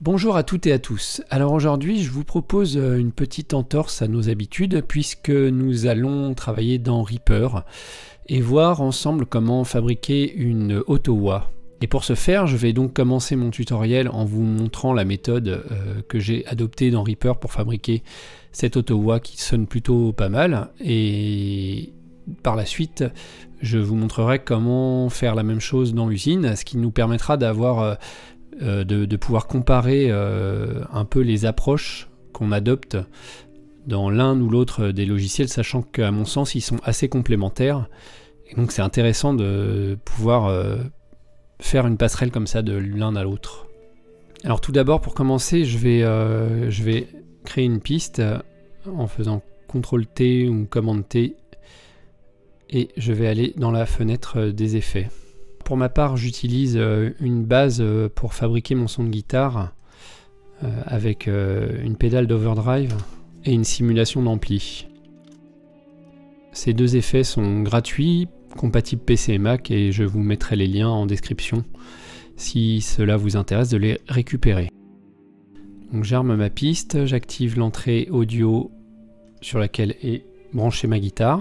Bonjour à toutes et à tous. Alors aujourd'hui, je vous propose une petite entorse à nos habitudes puisque nous allons travailler dans Reaper et voir ensemble comment fabriquer une auto-wah. Et pour ce faire, je vais donc commencer mon tutoriel en vous montrant la méthode que j'ai adoptée dans Reaper pour fabriquer cette auto-wah qui sonne plutôt pas mal. Et par la suite, je vous montrerai comment faire la même chose dans Usine, ce qui nous permettra d'avoir de pouvoir comparer un peu les approches qu'on adopte dans l'un ou l'autre des logiciels, sachant qu'à mon sens ils sont assez complémentaires et donc c'est intéressant de pouvoir faire une passerelle comme ça de l'un à l'autre. Alors tout d'abord, pour commencer, je vais créer une piste en faisant CTRL-T ou COMMAND-T et je vais aller dans la fenêtre des effets. Pour ma part, j'utilise une base pour fabriquer mon son de guitare avec une pédale d'overdrive et une simulation d'ampli. Ces deux effets sont gratuits, compatibles PC et Mac, et je vous mettrai les liens en description si cela vous intéresse de les récupérer. Donc j'arme ma piste, j'active l'entrée audio sur laquelle est branchée ma guitare.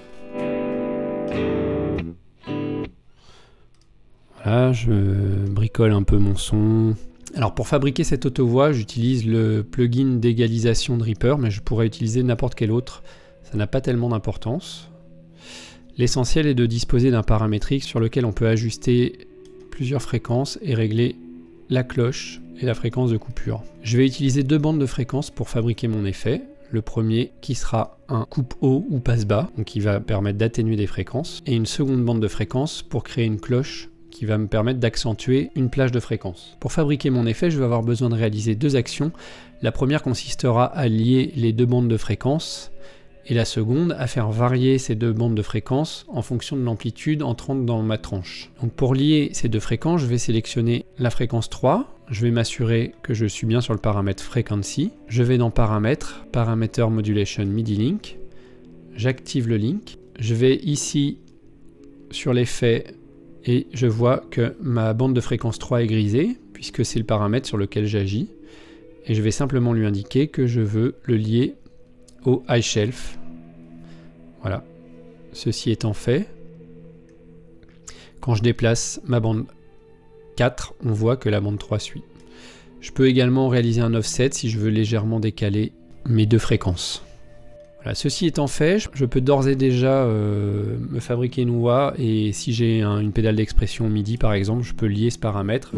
Voilà, je bricole un peu mon son. Alors pour fabriquer cette auto-wah, j'utilise le plugin d'égalisation de Reaper, mais je pourrais utiliser n'importe quel autre, ça n'a pas tellement d'importance. L'essentiel est de disposer d'un paramétrique sur lequel on peut ajuster plusieurs fréquences et régler la cloche et la fréquence de coupure. Je vais utiliser deux bandes de fréquences pour fabriquer mon effet. Le premier qui sera un coupe haut ou passe bas, donc qui va permettre d'atténuer des fréquences, et une seconde bande de fréquences pour créer une cloche qui va me permettre d'accentuer une plage de fréquences. Pour fabriquer mon effet, je vais avoir besoin de réaliser deux actions. La première consistera à lier les deux bandes de fréquences, et la seconde à faire varier ces deux bandes de fréquences en fonction de l'amplitude entrant dans ma tranche. Donc pour lier ces deux fréquences, je vais sélectionner la fréquence 3, je vais m'assurer que je suis bien sur le paramètre Frequency, je vais dans Paramètres, Parameter Modulation MIDI Link, j'active le link, je vais ici sur l'effet et je vois que ma bande de fréquence 3 est grisée, puisque c'est le paramètre sur lequel j'agis. Et je vais simplement lui indiquer que je veux le lier au high shelf. Voilà. Ceci étant fait, quand je déplace ma bande 4, on voit que la bande 3 suit. Je peux également réaliser un offset si je veux légèrement décaler mes deux fréquences. Voilà, ceci étant fait, je peux d'ores et déjà me fabriquer une wah, et si j'ai une pédale d'expression MIDI par exemple, je peux lier ce paramètre.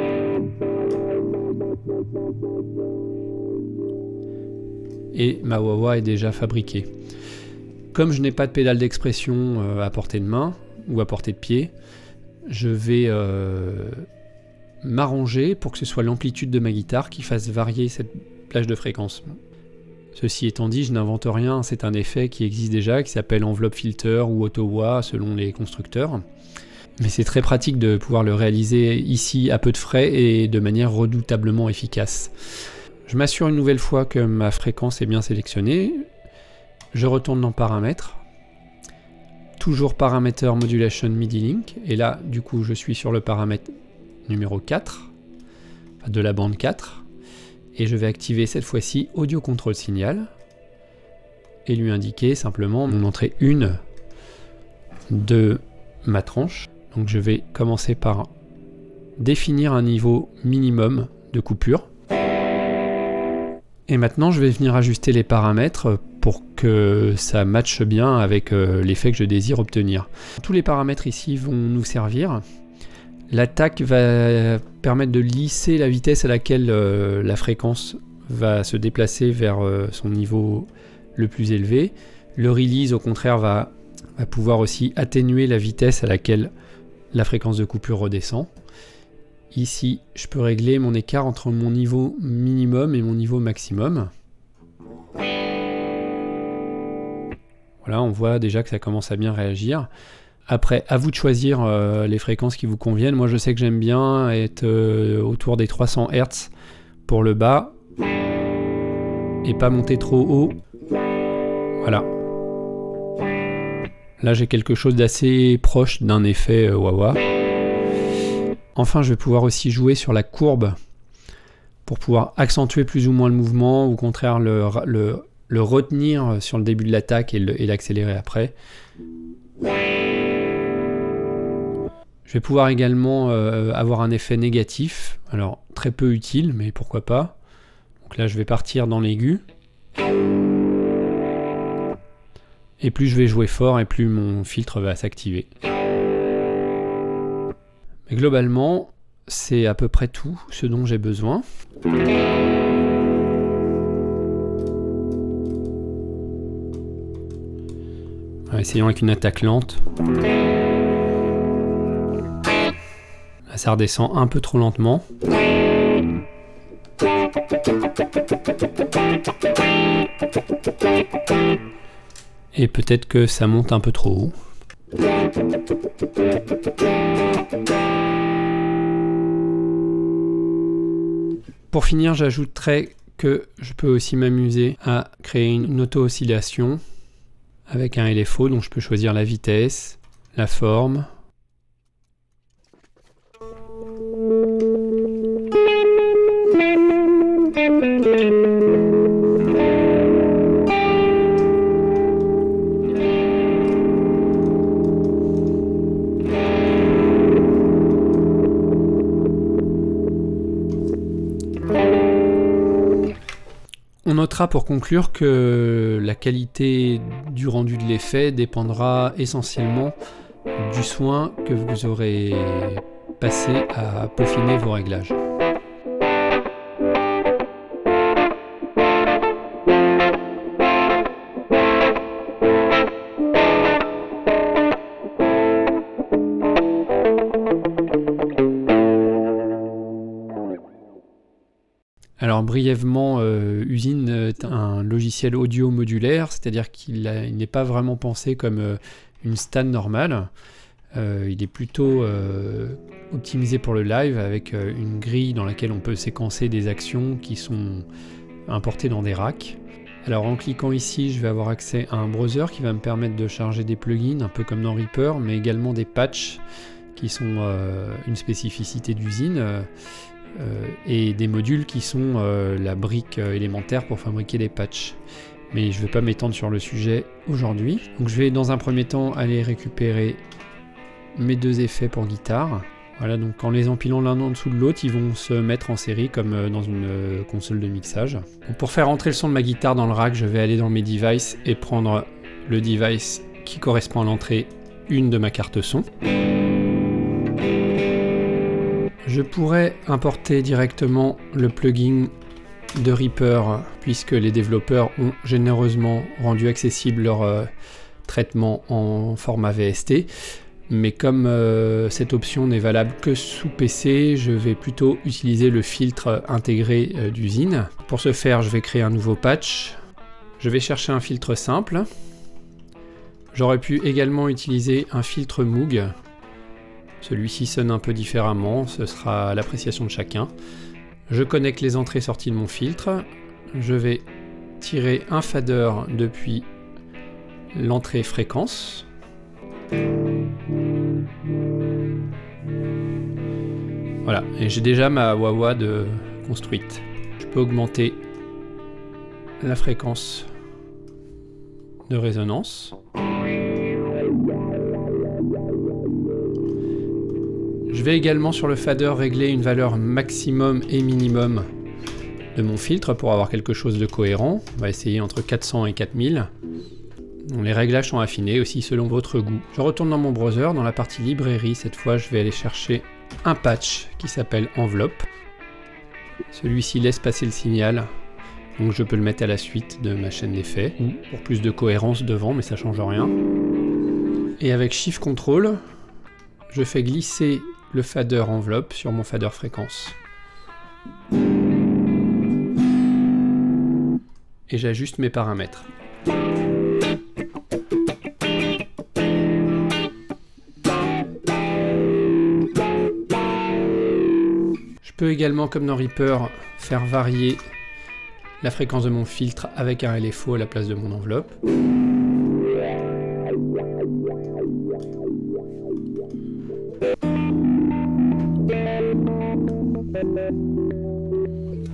Et ma wah est déjà fabriquée. Comme je n'ai pas de pédale d'expression à portée de main ou à portée de pied, je vais m'arranger pour que ce soit l'amplitude de ma guitare qui fasse varier cette plage de fréquence. Ceci étant dit, je n'invente rien, c'est un effet qui existe déjà, qui s'appelle enveloppe filter ou auto-wah selon les constructeurs. Mais c'est très pratique de pouvoir le réaliser ici à peu de frais et de manière redoutablement efficace. Je m'assure une nouvelle fois que ma fréquence est bien sélectionnée. Je retourne dans Paramètres. Toujours Parameter Modulation MIDI Link. Et là, du coup, je suis sur le paramètre numéro 4, de la bande 4. Et je vais activer cette fois-ci Audio Control Signal et lui indiquer simplement mon entrée 1 de ma tranche. Donc je vais commencer par définir un niveau minimum de coupure. Et maintenant je vais venir ajuster les paramètres pour que ça matche bien avec l'effet que je désire obtenir. Tous les paramètres ici vont nous servir. L'attaque va permettre de lisser la vitesse à laquelle la fréquence va se déplacer vers son niveau le plus élevé. Le release, au contraire, va pouvoir aussi atténuer la vitesse à laquelle la fréquence de coupure redescend. Ici, je peux régler mon écart entre mon niveau minimum et mon niveau maximum. Voilà, on voit déjà que ça commence à bien réagir. Après, à vous de choisir les fréquences qui vous conviennent. Moi, je sais que j'aime bien être autour des 300 Hz pour le bas et pas monter trop haut. Voilà. Là, j'ai quelque chose d'assez proche d'un effet wah-wah. Enfin, je vais pouvoir aussi jouer sur la courbe pour pouvoir accentuer plus ou moins le mouvement, ou au contraire le retenir sur le début de l'attaque et l'accélérer après. Je vais pouvoir également avoir un effet négatif, alors très peu utile, mais pourquoi pas. Donc là je vais partir dans l'aigu. Et plus je vais jouer fort et plus mon filtre va s'activer. Mais globalement, c'est à peu près tout ce dont j'ai besoin. Essayons avec une attaque lente. Là, ça redescend un peu trop lentement. Et peut-être que ça monte un peu trop haut. Pour finir, j'ajouterai que je peux aussi m'amuser à créer une auto-oscillation avec un LFO, donc je peux choisir la vitesse, la forme. On notera pour conclure que la qualité du rendu de l'effet dépendra essentiellement du soin que vous aurez passé à peaufiner vos réglages. Alors brièvement, Usine est un logiciel audio modulaire, c'est-à-dire qu'il n'est pas vraiment pensé comme une stan normale. Il est plutôt optimisé pour le live avec une grille dans laquelle on peut séquencer des actions qui sont importées dans des racks. Alors en cliquant ici, je vais avoir accès à un browser qui va me permettre de charger des plugins, un peu comme dans Reaper, mais également des patchs qui sont une spécificité d'Usine. Et des modules qui sont la brique élémentaire pour fabriquer les patchs. Mais je ne vais pas m'étendre sur le sujet aujourd'hui. Donc je vais dans un premier temps aller récupérer mes deux effets pour guitare. Voilà, donc en les empilant l'un en dessous de l'autre, ils vont se mettre en série comme dans une console de mixage. Donc pour faire entrer le son de ma guitare dans le rack, je vais aller dans mes devices et prendre le device qui correspond à l'entrée 1 de ma carte son. Je pourrais importer directement le plugin de Reaper puisque les développeurs ont généreusement rendu accessible leur traitement en format VST. Mais comme cette option n'est valable que sous PC, je vais plutôt utiliser le filtre intégré d'Usine. Pour ce faire, je vais créer un nouveau patch. Je vais chercher un filtre simple. J'aurais pu également utiliser un filtre Moog. Celui-ci sonne un peu différemment, ce sera à l'appréciation de chacun. Je connecte les entrées-sorties de mon filtre. Je vais tirer un fader depuis l'entrée fréquence. Voilà, et j'ai déjà ma wah-wah construite. Je peux augmenter la fréquence de résonance. Je vais également sur le fader régler une valeur maximum et minimum de mon filtre pour avoir quelque chose de cohérent. On va essayer entre 400 et 4000. Les réglages sont affinés aussi selon votre goût. Je retourne dans mon browser, dans la partie librairie. Cette fois, je vais aller chercher un patch qui s'appelle Envelope. Celui-ci laisse passer le signal, donc je peux le mettre à la suite de ma chaîne d'effets, ou pour plus de cohérence devant, mais ça change rien. Et avec Shift Control, je fais glisser le fader enveloppe sur mon fader fréquence. Et j'ajuste mes paramètres. Je peux également, comme dans Reaper, faire varier la fréquence de mon filtre avec un LFO à la place de mon enveloppe.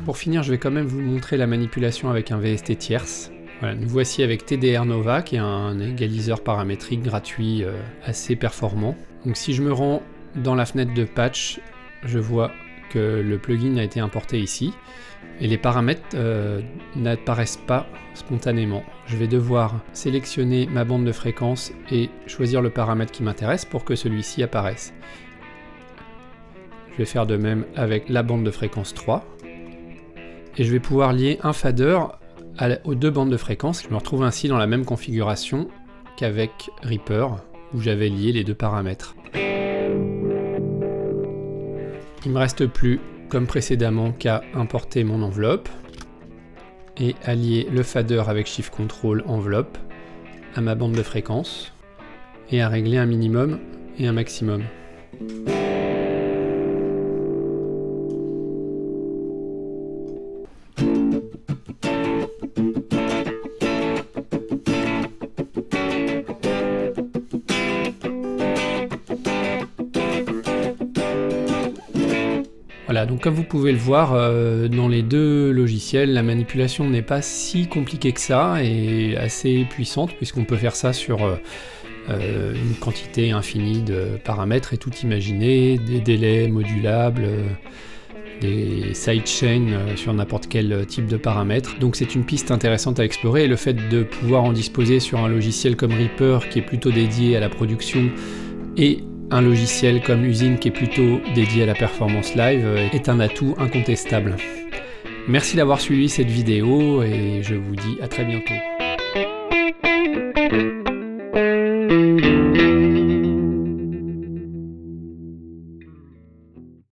Pour finir, je vais quand même vous montrer la manipulation avec un VST tierce. Voilà, nous voici avec TDR Nova, qui est un égaliseur paramétrique gratuit assez performant. Donc si je me rends dans la fenêtre de patch, je vois que le plugin a été importé ici. Et les paramètres n'apparaissent pas spontanément. Je vais devoir sélectionner ma bande de fréquence et choisir le paramètre qui m'intéresse pour que celui-ci apparaisse. Je vais faire de même avec la bande de fréquence 3. Et je vais pouvoir lier un fader aux deux bandes de fréquence. Je me retrouve ainsi dans la même configuration qu'avec Reaper, où j'avais lié les deux paramètres. Il ne me reste plus, comme précédemment, qu'à importer mon enveloppe et à lier le fader avec Shift Control enveloppe à ma bande de fréquence et à régler un minimum et un maximum. Voilà, donc comme vous pouvez le voir, dans les deux logiciels, la manipulation n'est pas si compliquée que ça et assez puissante, puisqu'on peut faire ça sur une quantité infinie de paramètres et tout imaginer, des délais modulables, des sidechains sur n'importe quel type de paramètres. Donc c'est une piste intéressante à explorer, et le fait de pouvoir en disposer sur un logiciel comme Reaper qui est plutôt dédié à la production et un logiciel comme Usine qui est plutôt dédié à la performance live est un atout incontestable. Merci d'avoir suivi cette vidéo et je vous dis à très bientôt.